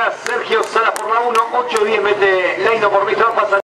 Sergio Sala por la 1, 8-10 mete Leino por Víctor, pasa